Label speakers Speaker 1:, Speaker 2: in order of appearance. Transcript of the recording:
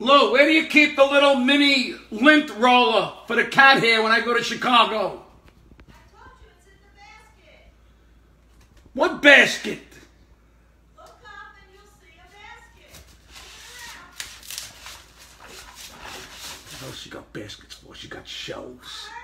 Speaker 1: Lou, where do you keep the little mini lint roller for the cat hair when I go to Chicago?
Speaker 2: I told you it's in the basket.
Speaker 1: What basket?
Speaker 2: Look up and you'll see a basket. Look
Speaker 1: What else she got baskets for? She got shelves.
Speaker 2: around.